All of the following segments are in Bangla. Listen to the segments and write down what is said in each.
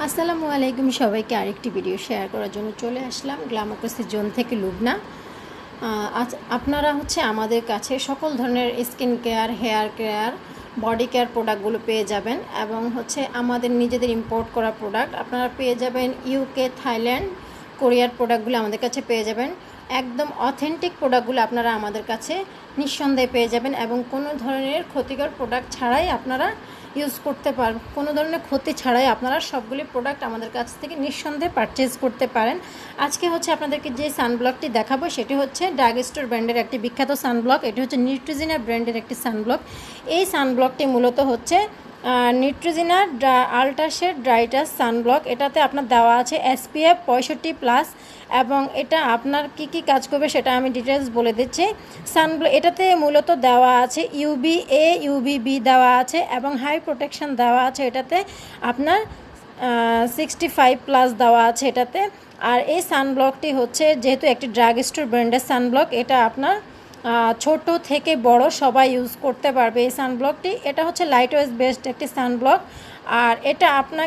আসসালামু আলাইকুম সবাইকে আরেকটি ভিডিও শেয়ার করার জন্য চলে আসলাম গ্ল্যামোক্রেসি জোন থেকে লুবনা। আজ আপনারা আমাদের কাছে সকল ধরনের skin care, hair care, body care প্রোডাক্টগুলো পেয়ে যাবেন এবং আমাদের নিজেদের ইম্পোর্ট করা প্রোডাক্ট আপনারা পেয়ে যাবেন। ইউকে, থাইল্যান্ড, কোরিয়ার প্রোডাক্টগুলো আমাদের কাছে পেয়ে যাবেন। একদম অথেন্টিক প্রোডাক্টগুলো আপনারা আমাদের কাছে নিঃসন্দেহে পেয়ে যাবেন এবং কোনো ধরনের ক্ষতিকর প্রোডাক্ট ছাড়াই আপনারা ইউজ করতে পারেন। কোনো ধরনের ক্ষতি ছাড়াই আপনারা সবগুলি প্রোডাক্ট আমাদের কাছ থেকে নিঃসন্দেহে পারচেজ করতে পারেন। আজকে আপনাদেরকে যে সানব্লকটি দেখাবো সেটি ড্রাগস্টোর ব্র্যান্ডের একটি বিখ্যাত সানব্লক। এটি নিউট্রিজিনা ব্র্যান্ডের একটি সানব্লক। এই সানব্লকটি মূলত নিউট্রিজিনা আল্ট্রাশেড ব্রাইটাস সানব্লক। এটাতে আপনার দেওয়া আছে SPF 65+ এবং এটা আপনার কি কাজ করবে সেটা আমি ডিটেলস বলে দিচ্ছি। এটাতে মূলত দেওয়া আছে UVA, UVB দেওয়া আছে এবং হাই প্রোটেকশন দেওয়া আছে। এটাতে আপনার 65+ দেওয়া আছে এটাতে। আর এই সানব্লকটি যেহেতু একটি ড্রাগস্টোর ব্র্যান্ডের সানব্লক, এটা আপনার ছোট থেকে বড় সবাই ইউজ করতে পারবে এই সানব্লকটি। এটা লাইট ওয়েট বেসড একটি সানব্লক। আর এটা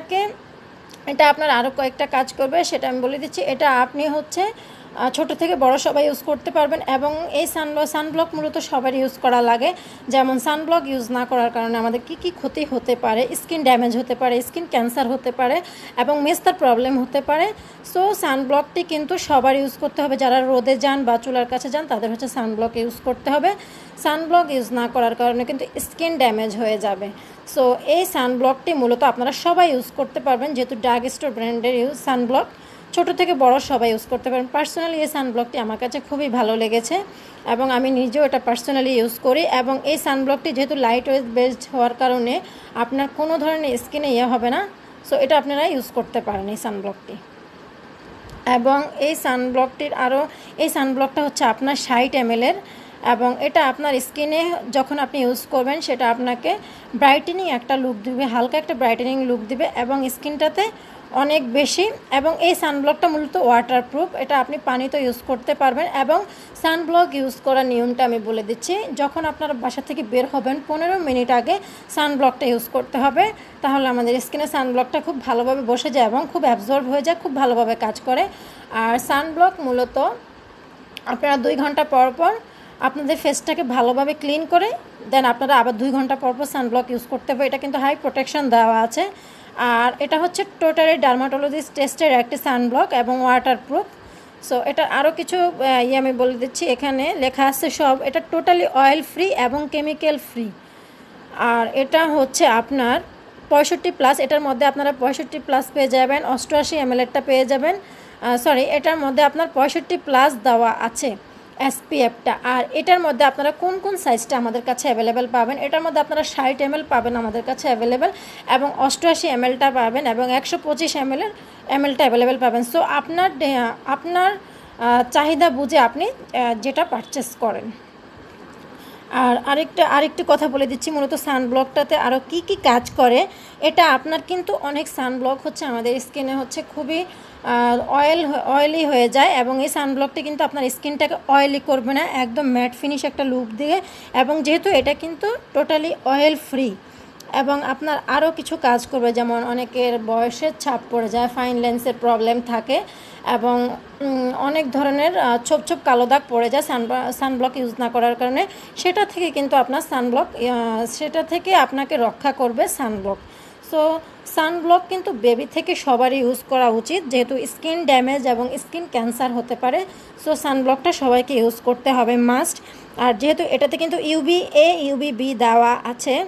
আপনার আরও কয়েকটা কাজ করবে সেটা আমি বলে দিচ্ছি। এটা আপনি ছোট থেকে বড় সবাই ইউজ করতে পারবেন এবং এই সানব্লক মূলত সবার ইউজ করা লাগে। যেমন সানব্লক ইউজ না করার কারণে আমাদের কি ক্ষতি হতে পারে, স্কিন ড্যামেজ হতে পারে, স্কিন ক্যান্সার হতে পারে এবং মেস্তার প্রবলেম হতে পারে। সো সানব্লকটি কিন্তু সবার ইউজ করতে হবে। যারা রোদে যান বা চুলার কাছে যান তাদের সানব্লক ইউজ করতে হবে। সানব্লক ইউজ না করার কারণে কিন্তু স্কিন ড্যামেজ হয়ে যাবে। সো এই সানব্লকটি মূলত আপনারা সবাই ইউজ করতে পারবেন, যেহেতু ড্রাগস্টোর ব্র্যান্ডের সানব্লক ছোট থেকে বড় সবাই ইউজ করতে পারেন। পার্সোনালি এই সানব্লকটি আমার কাছে খুবই ভালো লেগেছে এবং আমি নিজেও এটা পার্সোনালি ইউজ করি। এবং এই সানব্লকটি যেহেতু লাইট ওয়েট বেসড হওয়ার কারণে আপনার কোনো ধরনের স্কিনে হবে না। সো এটা আপনারা ইউজ করতে পারেন এই সানব্লকটি। এবং এই সানব্লকটা আপনার 60 ml এবং এটা আপনার স্কিনে যখন আপনি ইউজ করবেন সেটা আপনাকে ব্রাইটেনিং একটা লুক দিবে, হালকা একটা ব্রাইটেনিং লুক দিবে এবং স্কিনটাতে অনেক বেশি। এবং এই সানব্লকটা মূলত ওয়াটারপ্রুফ। এটা আপনি পানিতে ইউজ করতে পারবেন। এবং সানব্লক ইউজ করার নিয়মটা আমি বলে দিচ্ছি। যখন আপনারা বাসা থেকে বের হবেন 15 মিনিট আগে সানব্লকটা ইউজ করতে হবে, তাহলে আমাদের স্কিনে সানব্লকটা খুব ভালোভাবে বসে যায় এবং খুব অ্যাবজর্ব হয়ে যায়, খুব ভালোভাবে কাজ করে। আর সানব্লক মূলত আপনারা 2 ঘন্টা পর পর আপনাদের ফেসটাকে ভালোভাবে ক্লিন করে দেন আপনারা আবার 2 ঘন্টা পর পর সানব্লক ইউজ করতে হবে। এটা কিন্তু হাই প্রোটেকশন দেওয়া আছে। আর এটা টোটালি ডার্মাটোলজিস্ট টেস্টের একটি সানব্লক এবং ওয়াটারপ্রুফ। সো এটা আরও কিছু আমি বলে দিচ্ছি, এখানে লেখা আছে সব। এটা টোটালি অয়েল ফ্রি এবং কেমিক্যাল ফ্রি। আর এটা আপনার 65+। এটার মধ্যে আপনারা 65+ পেয়ে যাবেন, 88 ml পেয়ে যাবেন। এটার মধ্যে আপনার 65+ দেওয়া আছে SPFটা। আর এটার মধ্যে আপনারা কোন সাইজটা আমাদের কাছে অ্যাভেলেবেল পাবেন, এটার মধ্যে আপনারা 60 ml পাবেন আমাদের কাছে অ্যাভেলেবেল এবং 88 mlটা পাবেন এবং 125 mlটা অ্যাভেলেবেল পাবেন। সো আপনার চাহিদা বুঝে আপনি যেটা পারচেস করেন। আর আরেকটি কথা বলে দিচ্ছি, মূলত সানব্লকটাতে আরও কি কাজ করে। এটা আপনার কিন্তু অনেক সানব্লক আমাদের স্কিনে খুবই অয়েলি হয়ে যায় এবং এই সানব্লকটি কিন্তু আপনার স্কিনটাকে অয়েলি করবে না, একদম ম্যাট ফিনিশ একটা লুক দিয়ে। এবং যেহেতু এটা কিন্তু টোটালি অয়েল ফ্রি এবং আপনার আরও কিছু কাজ করবে, যেমন অনেকের বয়সের ছাপ পড়ে যায়, ফাইন লেন্সের প্রবলেম থাকে এবং অনেক ধরনের ছোপ কালো দাগ পড়ে যায় সানব্লক ইউজ না করার কারণে। সেটা থেকে কিন্তু আপনার সেটা থেকে আপনাকে রক্ষা করবে সানব্লক। সো সানব্লক কিন্তু বেবি থেকে সবারই ইউজ করা উচিত, যেহেতু স্কিন ড্যামেজ এবং স্কিন ক্যান্সার হতে পারে। সো সানব্লকটা সবাইকে ইউজ করতে হবে মাস্ট। আর যেহেতু এটাতে কিন্তু UVA, UVB দেওয়া আছে,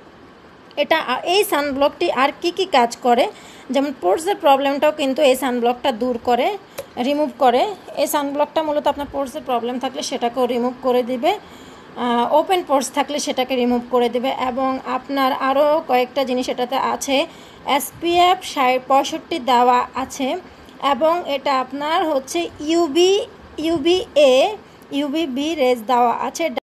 এই সানব্লকটি আর কি কাজ করে, যেমন পোর্সের প্রবলেমটাও কিন্তু এই সানব্লকটা দূর করে, রিমুভ করে। এই সানব্লকটা মূলত আপনার পোর্সের প্রবলেম থাকলে সেটাকেও রিমুভ করে দিবে, ওপেন পোর্স থাকলে সেটাকে রিমুভ করে দিবে। এবং আপনার আরও কয়েকটা জিনিস এটাতে আছে, SPF 65 দেওয়া আছে এবং এটা আপনার UVA, UVB রেজ দেওয়া আছে।